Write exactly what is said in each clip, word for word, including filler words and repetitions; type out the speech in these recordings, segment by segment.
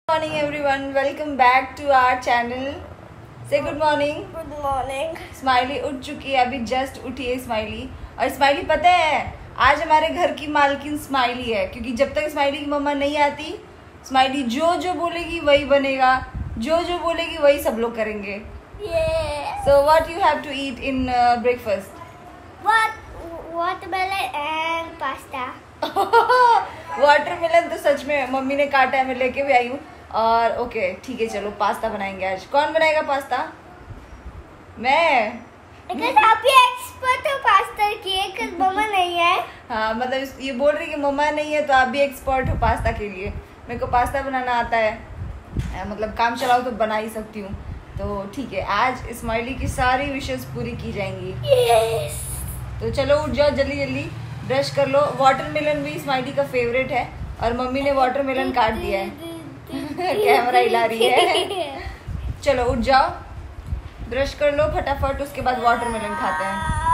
Morning everyone, welcome back to our channel. Say good morning. Good morning. Smiley उठ चुकी है, अभी just उठी है स्माइली। और स्माइली पता है आज हमारे घर की मालकिन स्माइली है, क्योंकि जब तक स्माइली की मम्मा नहीं आती स्माइली जो जो बोलेगी वही बनेगा, जो जो बोलेगी वही सब लोग करेंगे। Yes. So what you have to eat in uh, breakfast? What? Watermelon and pasta. Watermelon तो सच में मम्मी ने काटा है, मैं लेके भी आई हूँ। और ओके ठीक है, चलो पास्ता बनाएंगे आज। कौन बनाएगा पास्ता? मैं। Because आप ही एक्सपर्ट हो पास्ता की, because मम्मा नहीं है। हाँ मतलब ये बोल रही कि मम्मा नहीं है तो आप भी एक्सपर्ट हो पास्ता के लिए। मेरे को पास्ता बनाना आता है, मतलब काम चलाओ तो बना ही सकती हूँ। तो ठीक है, आज स्माइली की सारी विशेष पूरी की जाएंगी। Yes. तो चलो उठ जाओ जल्दी जल्दी, ब्रश कर लो। वाटरमेलन भी स्माइली का फेवरेट है और मम्मी ने वाटरमेलन काट दिया है। कैमरा हिला रही है। चलो उठ जाओ, ब्रश कर लो फटाफट, उसके बाद वाटरमेलन खाते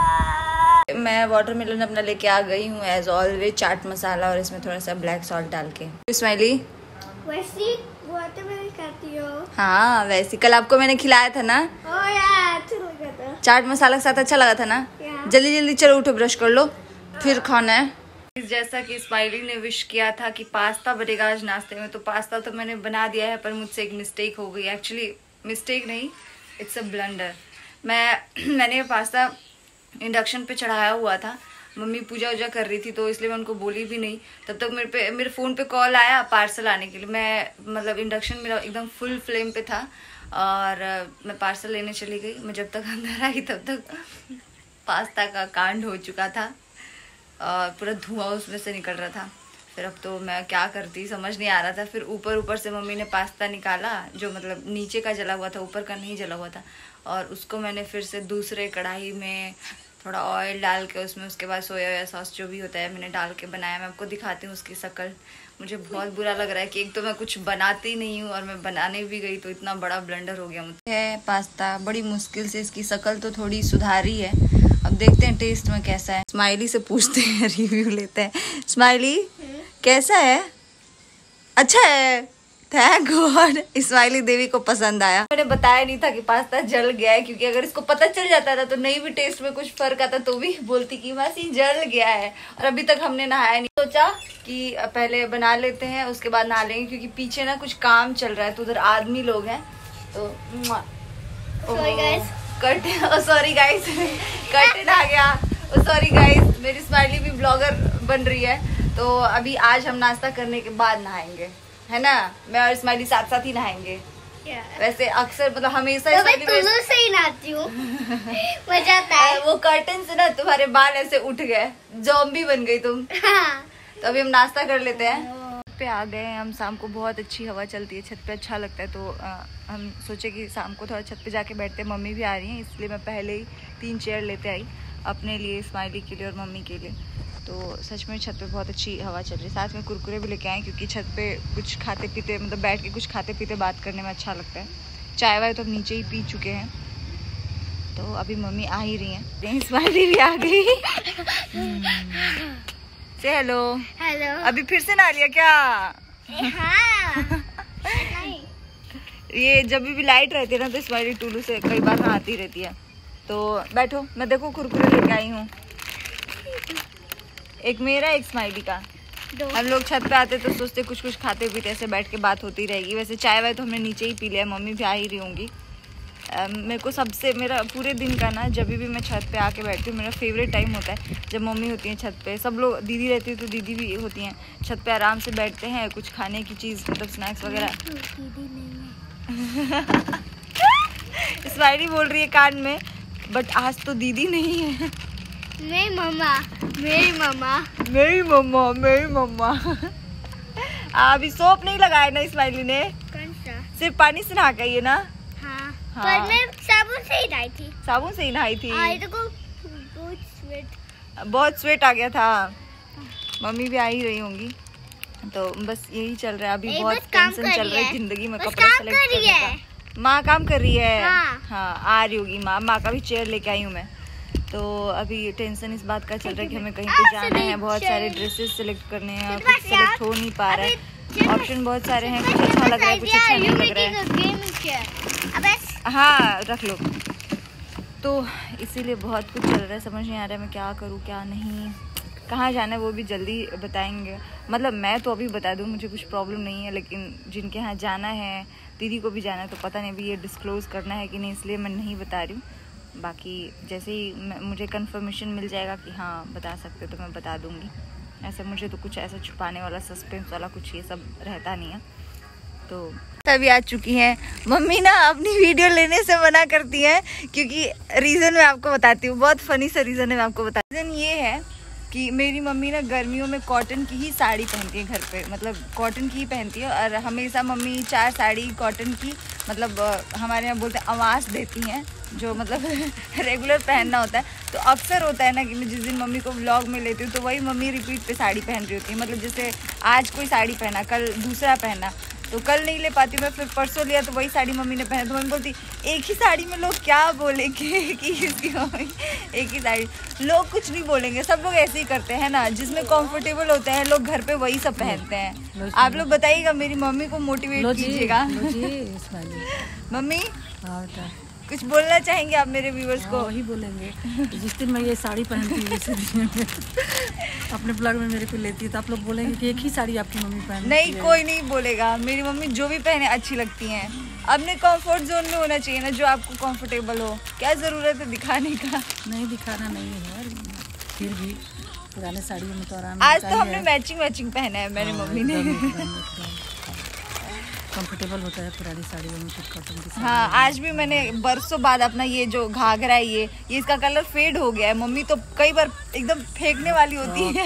हैं। मैं वाटरमेलन अपना लेके आ गई हूँ एज ऑलवेज, चाट मसाला और इसमें थोड़ा सा ब्लैक सॉल्ट डाल के। स्माइली वैसी वाटरमेलन खाती हो? हाँ वैसे कल आपको मैंने खिलाया था ना। ओह यार अच्छा लगा था। चाट मसाला के साथ अच्छा लगा था ना। जल्दी जल्दी चलो उठो, ब्रश कर लो, फिर खाना है। जैसा कि स्माइली ने विश किया था कि पास्ता बनेगा आज नाश्ते में, तो पास्ता तो मैंने बना दिया है, पर मुझसे एक मिस्टेक हो गई। एक्चुअली मिस्टेक नहीं, इट्स अ ब्लंडर। मैं मैंने पास्ता इंडक्शन पे चढ़ाया हुआ था, मम्मी पूजा वूजा कर रही थी तो इसलिए मैं उनको बोली भी नहीं। तब तक मेरे पे मेरे फ़ोन पे कॉल आया पार्सल आने के लिए। मैं मतलब इंडक्शन मेरा एकदम फुल फ्लेम पे था और मैं पार्सल लेने चली गई। मैं जब तक अंदर आई तब तक पास्ता का कांड हो चुका था और पूरा धुआं उसमें से निकल रहा था। फिर अब तो मैं क्या करती समझ नहीं आ रहा था। फिर ऊपर ऊपर से मम्मी ने पास्ता निकाला, जो मतलब नीचे का जला हुआ था, ऊपर का नहीं जला हुआ था, और उसको मैंने फिर से दूसरे कढ़ाई में थोड़ा ऑयल डाल के उसमें उसके बाद सोया हुआ सॉस जो भी होता है मैंने डाल के बनाया। मैं आपको दिखाती हूँ उसकी शक्ल। मुझे बहुत बुरा लग रहा है कि एक तो मैं कुछ बनाती नहीं हूँ और मैं बनाने भी गई तो इतना बड़ा ब्लंडर हो गया मुझे। है पास्ता बड़ी मुश्किल से इसकी शक्ल तो थोड़ी सुधारी है, अब देखते हैं टेस्ट में कैसा है। स्माइली से पूछते हैं, रिव्यू लेते हैं। स्माइली कैसा है? अच्छा है, थैंक गॉड। स्माइली देवी को पसंद आया। मैंने बताया नहीं था कि पास्ता जल गया है, क्योंकि अगर इसको पता चल जाता था तो नहीं भी टेस्ट में कुछ फर्क आता तो भी बोलती कि मासी जल गया है। और अभी तक हमने नहाया नहीं, सोचा कि पहले बना लेते हैं उसके बाद नहा लेंगे, क्योंकि पीछे ना कुछ काम चल रहा है तो उधर आदमी लोग हैं। तो कर्टन, सॉरी गाइस, कर्टन आ गया। सॉरी गाइस, मेरी स्माइली भी ब्लॉगर बन रही है। तो अभी आज हम नाश्ता करने के बाद नहाएंगे, है ना? मैं और स्माइली साथ साथ ही नहाएंगे। yeah. वैसे अक्सर मतलब हमेशा तो मैं कुल्लू से ही नहाती हूँ। मजा आता है। वो कर्टन से ना तुम्हारे बाल ऐसे उठ गए, ज़ॉम्बी बन गई तुम। हाँ। तो अभी हम नाश्ता कर लेते हैं। छत पे आ गए हैं हम, शाम को बहुत अच्छी हवा चलती है, छत पे अच्छा लगता है। तो आ, हम सोचे कि शाम को थोड़ा छत पे जाके बैठते हैं। मम्मी भी आ रही हैं इसलिए मैं पहले ही तीन चेयर लेते आई अपने लिए, स्माइली के लिए और मम्मी के लिए। तो सच में छत पे बहुत अच्छी हवा चल रही है। साथ में कुरकुरे भी लेके आए, क्योंकि छत पे कुछ खाते पीते मतलब बैठ के कुछ खाते पीते बात करने में अच्छा लगता है। चाय वाय तो हम नीचे ही पी चुके हैं, तो अभी मम्मी आ ही रही हैं। स्माइली भी आ गई। से हेलो। हेलो। अभी फिर से नहा लिया क्या? हाँ। ये जब भी लाइट रहती है ना तो स्माइली टूलू से कई बार नहाती रहती है। तो बैठो, मैं देखो कुरकुरे लेके आई हूँ, एक मेरा एक स्माइली का। हम लोग छत पे आते तो सोचते कुछ कुछ खाते पीते ऐसे बैठ के बात होती रहेगी। वैसे चाय वाय तो हमने नीचे ही पी लिया, मम्मी भी आ ही रही होंगी। मेरे को सबसे मेरा पूरे दिन का ना जब भी मैं छत पे आके बैठती हूँ, मेरा फेवरेट टाइम होता है जब मम्मी होती है छत पे। सब लोग, दीदी रहती है तो दीदी भी होती हैं छत पे, आराम से बैठते हैं, कुछ खाने की चीज़ मतलब स्नैक्स वगैरह। स्माइली बोल रही है कान में, बट आज तो दीदी नहीं है। मेरी मम्मा, मेरी मम्मा, मेरी मम्मा, मेरी मम्मा। अभी सोप नहीं लगाया ना स्माइली ने? कौन सा? सिर्फ पानी से नहा गई है ना? हाँ। हाँ। पर मैं साबुन से ही नहाई थी। साबुन से ही नहाई थी? आई तो बहुत स्वेट, बहुत स्वेट आ गया था। मम्मी भी आ ही रही होंगी, तो बस यही चल रहा है अभी। बहुत टेंशन चल रहा है जिंदगी में, कपड़ा सेलेक्ट करने का। माँ काम कर रही है। हाँ, हाँ आ रही होगी माँ। माँ का भी चेयर लेके आई हूँ मैं। तो अभी टेंशन इस बात का चल रहा है कि हमें कहीं पे जाना है, बहुत सारे ड्रेसेस सिलेक्ट करने हैं, कुछ सिलेक्ट हो नहीं पा रहा है। ऑप्शन बहुत सारे हैं, कुछ अच्छा लग रहा है कुछ अच्छा नहीं लग रहा है। हाँ रख लो। तो इसीलिए बहुत कुछ चल रहा है, समझ नहीं आ रहा है मैं क्या करूँ क्या नहीं, कहाँ जाना है वो भी जल्दी बताएंगे। मतलब मैं तो अभी बता दूँ मुझे कुछ प्रॉब्लम नहीं है, लेकिन जिनके यहाँ जाना है, दीदी को भी जाना है, तो पता नहीं अभी ये डिस्क्लोज़ करना है कि नहीं, इसलिए मैं नहीं बता रही हूँ। बाकी जैसे ही मुझे कंफर्मेशन मिल जाएगा कि हाँ बता सकते हो तो मैं बता दूँगी। ऐसे मुझे तो कुछ ऐसा छुपाने वाला सस्पेंस वाला कुछ ये सब रहता नहीं है। तो तभी आ चुकी हैं मम्मी ना, अपनी वीडियो लेने से मना करती हैं क्योंकि रीज़न मैं आपको बताती हूँ, बहुत फनी सा रीज़न है, मैं आपको बता। रीज़न ये है कि मेरी मम्मी ना गर्मियों में कॉटन की ही साड़ी पहनती है घर पे, मतलब कॉटन की ही पहनती है, और हमेशा मम्मी चार साड़ी कॉटन की, मतलब हमारे यहाँ बोलते हैं आवाज़ देती हैं, जो मतलब रेगुलर पहनना होता है। तो अक्सर होता है ना कि मैं जिस दिन मम्मी को व्लॉग में लेती हूँ तो वही मम्मी रिपीट पे साड़ी पहन रही होती है, मतलब जैसे आज कोई साड़ी पहना, कल दूसरा पहना, तो कल नहीं ले पाती मैं, फिर परसों लिया तो वही साड़ी मम्मी ने पहना, तो मम्मी बोलती एक ही साड़ी में लोग क्या बोलेंगे कि इसकी मम्मी एक ही साड़ी, लोग कुछ नहीं बोलेंगे, सब लोग ऐसे ही करते हैं ना, जिसमें कंफर्टेबल होते हैं लोग घर पे वही सब पहनते हैं। आप लोग बताइएगा, मेरी मम्मी को मोटिवेट कीजिएगा। मम्मी कुछ बोलना चाहेंगे आप मेरे व्यूअर्स को? वही बोलेंगे, जिस दिन मैं ये साड़ी पहनती हूँ उसी दिन अपने ब्लॉग में मेरे को लेती है तो आप लोग बोलेंगे कि एक ही साड़ी आपकी मम्मी पहनती नहीं है। कोई नहीं बोलेगा, मेरी मम्मी जो भी पहने अच्छी लगती हैं। अपने कंफर्ट जोन में होना चाहिए ना, जो आपको कंफर्टेबल हो, क्या ज़रूरत है दिखाने का? नहीं दिखाना नहीं है, फिर भी पुराने साड़ियों में तो आराम। आज तो हमने मैचिंग मैचिंग पहना है मेरी मम्मी ने, कंफर्टेबल होता है पुरानी साड़ियों में, कॉटन की। हाँ आज भी मैंने बरसों बाद अपना ये जो घाघरा है ये ये इसका कलर फेड हो गया है। मम्मी तो कई बार एकदम फेंकने वाली होती है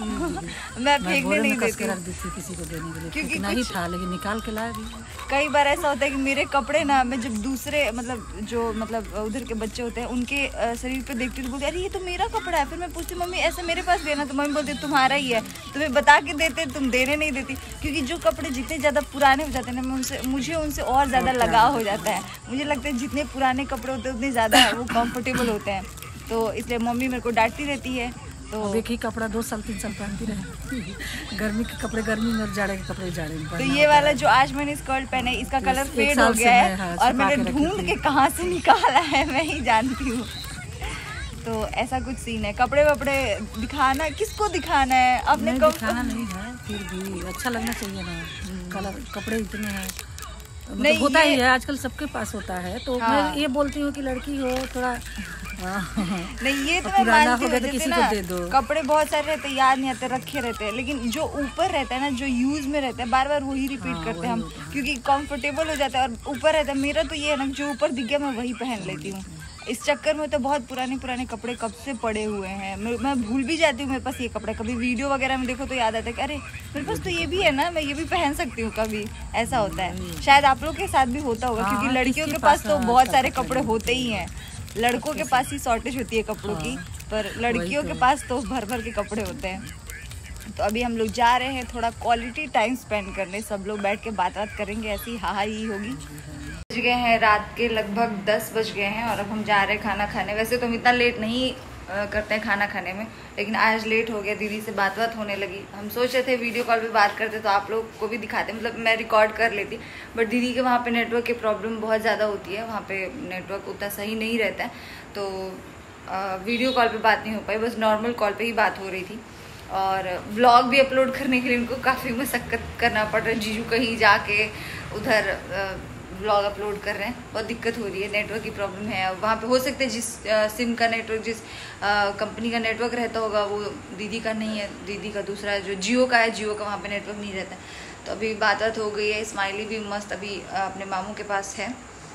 मैं फेंकने नहीं देती रख दी थी किसी को देने के लिए, क्योंकि नहीं था, लेकिन निकाल के लाया भी। कई बार ऐसा होता है कि मेरे कपड़े ना, मैं जब दूसरे मतलब जो मतलब उधर के बच्चे होते हैं उनके शरीर पे देखती तो बोलती अरे ये तो मेरा कपड़ा है। फिर मैं पूछती मम्मी ऐसे मेरे पास देना, तो मम्मी बोलती तुम्हारा ही है, तुम्हें बता के देते, तुम देने नहीं देती। क्योंकि जो कपड़े जितने ज़्यादा पुराने हो जाते हैं मैं उनसे मुझे उनसे और ज़्यादा लगाव हो जाता है। मुझे लगता है जितने पुराने कपड़े होते हैं उतने ज़्यादा वो कंफर्टेबल होते हैं, तो इसलिए मम्मी मेरे को डांटती रहती है। तो एक ही कपड़ा दो साल तीन साल पहनती रहे गर्मी के कपड़े गर्मी में, जाड़े के कपड़े जाड़े में। तो ये वाला जो आज मैंने स्कर्ट पहना है इसका कलर फेड हो गया है, हाँ, और मैंने ढूंढ के कहाँ से निकाला है मैं ही जानती हूँ। तो ऐसा कुछ सीन है। कपड़े वपड़े दिखाना, किसको दिखाना है? अपने नहीं, दिखाना नहीं है, फिर भी अच्छा लगना चाहिए ना। कलर कपड़े इतने हैं, मतलब नहीं होता ही है आजकल, सबके पास होता है। तो हाँ। मैं ये बोलती हूँ कि लड़की हो थोड़ा नहीं, ये तो मैं मानती हूँ, तो किसी को दे दो। कपड़े बहुत सारे रहते हैं, याद नहीं आते, रखे रहते हैं, लेकिन जो ऊपर रहता है ना, जो यूज में रहता है, बार बार वही रिपीट हाँ, करते हैं हम, क्योंकि कंफर्टेबल हो जाता है और ऊपर रहता है। मेरा तो ये है ना, जो ऊपर दिख गया मैं वही पहन लेती हूँ। इस चक्कर में तो बहुत पुराने पुराने कपड़े कब से पड़े हुए हैं, मैं, मैं भूल भी जाती हूँ मेरे पास ये कपड़ा। कभी वीडियो वगैरह में देखो तो याद आता है कि अरे मेरे पास तो ये भी है ना, मैं ये भी पहन सकती हूँ कभी। ऐसा होता है, शायद आप लोग के साथ भी होता होगा, क्योंकि लड़कियों के पास तो बहुत सारे कपड़े होते ही हैं। लड़कों के पास ही शॉर्टेज होती है कपड़ों की, पर लड़कियों के पास तो भर भर के कपड़े होते हैं। तो अभी हम लोग जा रहे हैं थोड़ा क्वालिटी टाइम स्पेंड करने, सब लोग बैठ के बात बात करेंगे, ऐसी हा हा ही होगी। बज गए हैं रात के लगभग दस बज गए हैं और अब हम जा रहे हैं खाना खाने। वैसे तो हम इतना लेट नहीं आ, करते हैं खाना खाने में, लेकिन आज लेट हो गया, दीदी से बात बात होने लगी। हम सोच रहे थे वीडियो कॉल पे बात करते तो आप लोग को भी दिखाते, मतलब मैं रिकॉर्ड कर लेती, बट दीदी के वहाँ पे नेटवर्क की प्रॉब्लम बहुत ज़्यादा होती है, वहाँ पे नेटवर्क उतना सही नहीं रहता है, तो आ, वीडियो कॉल पे बात नहीं हो पाई, बस नॉर्मल कॉल पे ही बात हो रही थी। और व्लॉग भी अपलोड करने के लिए उनको काफ़ी मशक्क़त करना पड़ रहा है। जीजू कहीं जाके उधर व्लॉग अपलोड कर रहे हैं, बहुत दिक्कत हो रही है, नेटवर्क की प्रॉब्लम है वहाँ पे। हो सकता है जिस आ, सिम का नेटवर्क, जिस कंपनी का नेटवर्क रहता होगा वो दीदी का नहीं है, दीदी का दूसरा जो जियो का है, जियो का वहाँ पे नेटवर्क नहीं रहता। तो अभी बात बात हो गई है, स्माइली भी मस्त अभी अपने मामू के पास है,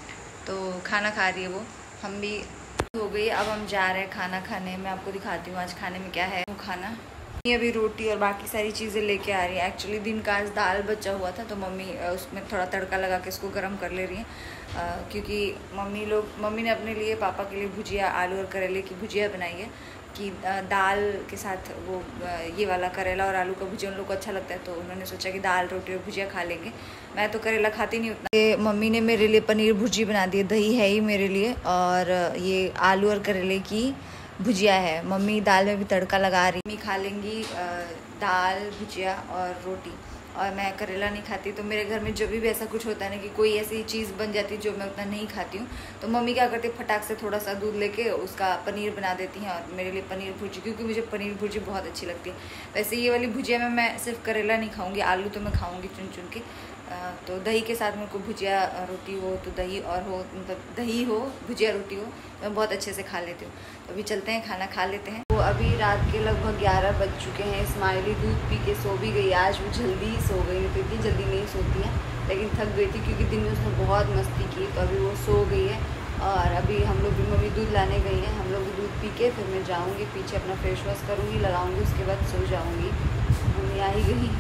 तो खाना खा रही है वो, हम भी हो गई। अब हम जा रहे हैं खाना खाने। मैं आपको दिखाती हूँ आज खाने में क्या है वो खाना। ये अभी रोटी और बाकी सारी चीज़ें लेके आ रही है। एक्चुअली दिन का आज दाल बचा हुआ था, तो मम्मी उसमें थोड़ा तड़का लगा के इसको गर्म कर ले रही हैं, क्योंकि मम्मी लोग मम्मी ने अपने लिए, पापा के लिए भुजिया, आलू और करेले की भुजिया बनाई है कि दाल के साथ वो ये वाला करेला और आलू का भुजिया उन लोग को अच्छा लगता है, तो उन्होंने सोचा कि दाल रोटी और भुजिया खा लेंगे। मैं तो करेला खाती नहीं उतना। ये मम्मी ने मेरे लिए पनीर भुर्जी बना दी है, दही है ही मेरे लिए, और ये आलू और करेले की भुजिया है। मम्मी दाल में भी तड़का लगा रही, मम्मी खा लेंगी दाल भुजिया और रोटी। और मैं करेला नहीं खाती। तो मेरे घर में जब भी ऐसा कुछ होता है ना कि कोई ऐसी चीज़ बन जाती है जो मैं उतना नहीं खाती हूँ, तो मम्मी क्या करती है, फटाक से थोड़ा सा दूध लेके उसका पनीर बना देती हैं और मेरे लिए पनीर भुर्जी, क्योंकि मुझे पनीर भुर्जी बहुत अच्छी लगती है। वैसे ये वाली भुजिया में मैं सिर्फ करेला नहीं खाऊँगी, आलू तो मैं खाऊँगी चुन चुन के। तो दही के साथ मेरे को भुजिया रोटी हो तो दही और हो, मतलब दही हो भुजिया रोटी हो तो मैं बहुत अच्छे से खा लेती हूँ। तो अभी चलते हैं, खाना खा लेते हैं। तो अभी रात के लगभग ग्यारह बज चुके हैं। स्माइली दूध पी के सो भी गई, आज वो जल्दी ही सो गई, तो इतनी जल्दी नहीं सोती है, लेकिन थक गई थी क्योंकि दिन में उसने बहुत मस्ती की, तो अभी वो सो गई है। और अभी हम लोग भी, मम्मी दूध लाने गई हैं, हम लोग भी दूध पी के फिर मैं जाऊँगी पीछे, अपना फेस वॉश करूँगी, लगाऊँगी, उसके बाद सो जाऊँगी। मम्मी आ ही गई,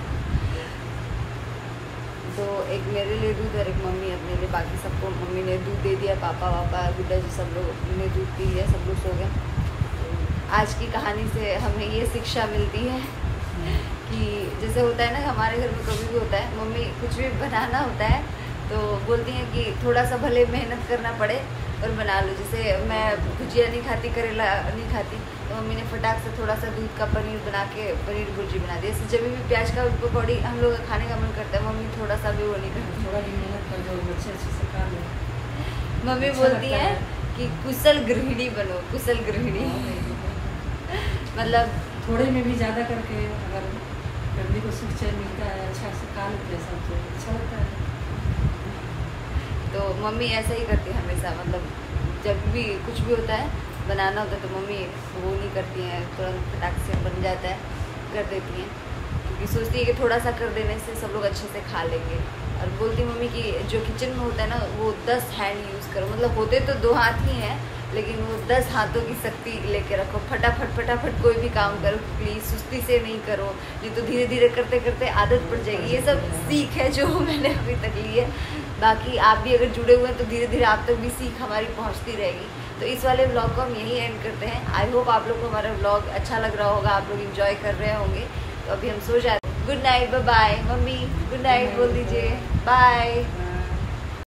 तो एक मेरे लिए दूध और एक मम्मी अपने लिए, बाकी सबको मम्मी ने दूध दे दिया, पापा वापा गुड्डा जी सब लोग ने दूध पी लिया, सब लोग सो गए। आज की कहानी से हमें ये शिक्षा मिलती है कि जैसे होता है ना, हमारे घर में कभी भी होता है, मम्मी कुछ भी बनाना होता है तो बोलती हैं कि थोड़ा सा भले मेहनत करना पड़े और बना लो। जैसे मैं भुजिया नहीं खाती, करेला नहीं खाती, तो मम्मी ने फटाक से थोड़ा सा दूध का पनीर बना के पनीर भुर्जी बना दी। जैसे जब भी प्याज का पकौड़ी हम लोग खाने का मन करता है, मम्मी थोड़ा सा भी वो नहीं करती, थोड़ा भी मेहनत कर दो, अच्छे अच्छे से खा लो। मम्मी अच्छा बोलती लगता है है कि कुशल गृहिणी बनो, कुशल गृहिणी। मतलब थोड़े में भी ज़्यादा करके अगर फैमिली को सुख चैन मिलता है, अच्छा से खा लेते हैं सब, तो अच्छा लगता है। तो मम्मी ऐसा ही करती है हमेशा, मतलब जब भी कुछ भी होता है बनाना होता है तो मम्मी वो नहीं करती हैं, तुरंत फटाक से बन जाता है, कर देती हैं, क्योंकि सोचती है कि थोड़ा सा कर देने से सब लोग अच्छे से खा लेंगे। और बोलती मम्मी कि जो किचन में होता है ना, वो दस हैंड यूज़ करो, मतलब होते तो दो हाथ ही हैं, लेकिन वो दस हाथों की शक्ति लेके रखो, फटाफट फटाफट कोई भी काम करो, प्लीज़ सुस्ती से नहीं करो, नहीं तो धीरे धीरे करते करते आदत पड़ जाएगी। ये सब सीख है जो मैंने अभी तक ली है। बाकी आप भी अगर जुड़े हुए हैं तो धीरे धीरे आप तक भी सीख हमारी पहुंचती रहेगी। तो इस वाले व्लॉग को हम यही एंड करते हैं। आई होप आप लोग को हमारा व्लॉग अच्छा लग रहा होगा, आप लोग एंजॉय कर रहे होंगे। तो अभी हम सो जाते हैं। Good night, bye bye. मम्मी गुड नाइट बोल दीजिए, बाय।